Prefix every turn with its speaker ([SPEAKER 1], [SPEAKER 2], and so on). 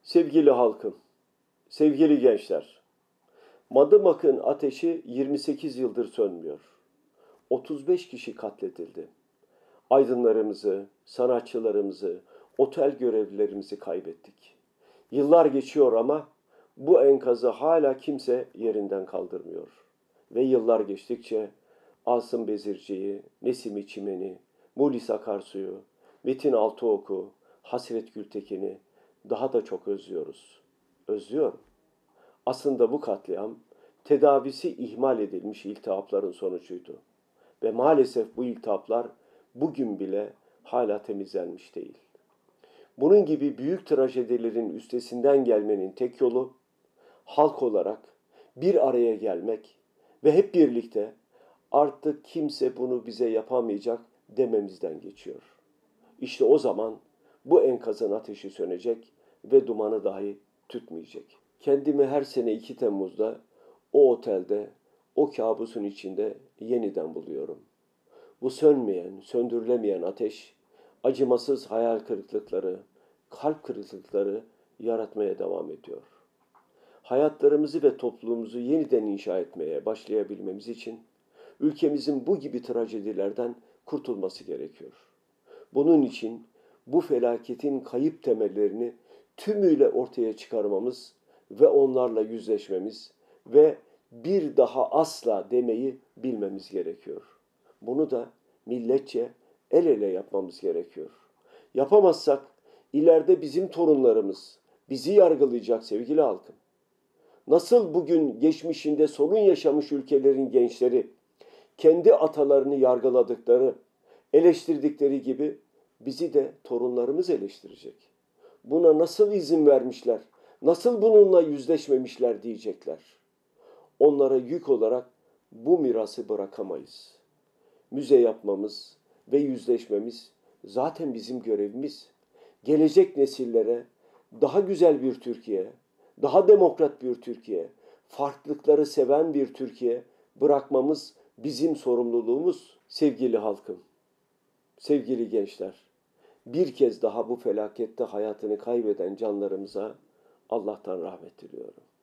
[SPEAKER 1] Sevgili halkım, sevgili gençler, Madımak'ın ateşi 28 yıldır sönmüyor. 35 kişi katledildi. Aydınlarımızı, sanatçılarımızı, otel görevlilerimizi kaybettik. Yıllar geçiyor ama bu enkazı hala kimse yerinden kaldırmıyor. Ve yıllar geçtikçe Asım Bezirci'yi, Nesim Çimen'i, Mulis Akarsu'yu, Metin Altıok'u, Hasret Gültekin'i daha da çok özlüyoruz. Özlüyorum. Aslında bu katliam tedavisi ihmal edilmiş iltihapların sonucuydu. Ve maalesef bu iltihaplar bugün bile hala temizlenmiş değil. Bunun gibi büyük trajedilerin üstesinden gelmenin tek yolu halk olarak bir araya gelmek ve hep birlikte artık kimse bunu bize yapamayacak dememizden geçiyor. İşte o zaman bu enkazın ateşi sönecek ve dumanı dahi tütmeyecek. Kendimi her sene 2 Temmuz'da o otelde, o kabusun içinde yeniden buluyorum. Bu sönmeyen, söndürülemeyen ateş, acımasız hayal kırıklıkları, kalp kırıklıkları yaratmaya devam ediyor. Hayatlarımızı ve toplumumuzu yeniden inşa etmeye başlayabilmemiz için ülkemizin bu gibi trajedilerden kurtulması gerekiyor. Bunun için bu felaketin kayıp temellerini tümüyle ortaya çıkarmamız ve onlarla yüzleşmemiz ve bir daha asla demeyi bilmemiz gerekiyor. Bunu da milletçe el ele yapmamız gerekiyor. Yapamazsak ileride bizim torunlarımız bizi yargılayacak sevgili halkım. Nasıl bugün geçmişinde sorun yaşamış ülkelerin gençleri kendi atalarını yargıladıkları, eleştirdikleri gibi bizi de torunlarımız eleştirecek. Buna nasıl izin vermişler, nasıl bununla yüzleşmemişler diyecekler. Onlara yük olarak bu mirası bırakamayız. Müze yapmamız ve yüzleşmemiz zaten bizim görevimiz. Gelecek nesillere daha güzel bir Türkiye, daha demokrat bir Türkiye, farklılıkları seven bir Türkiye bırakmamız bizim sorumluluğumuz. Sevgili halkım, sevgili gençler, bir kez daha bu felakette hayatını kaybeden canlarımıza Allah'tan rahmet diliyorum.